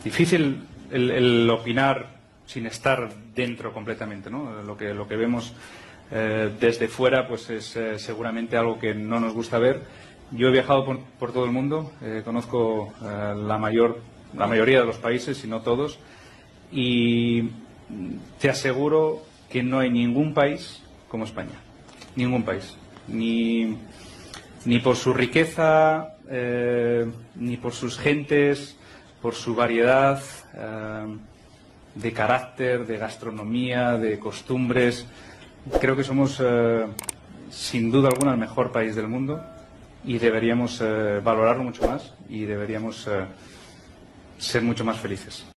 difícil el opinar sin estar dentro completamente, ¿no? Lo que vemos desde fuera pues es seguramente algo que no nos gusta ver. Yo he viajado por todo el mundo, conozco la mayoría de los países, si no todos, y te aseguro que no hay ningún país como España. Ningún país. Ni por su riqueza, ni por sus gentes, por su variedad de carácter, de gastronomía, de costumbres. Creo que somos, sin duda alguna, el mejor país del mundo y deberíamos valorarlo mucho más y deberíamos ser mucho más felices.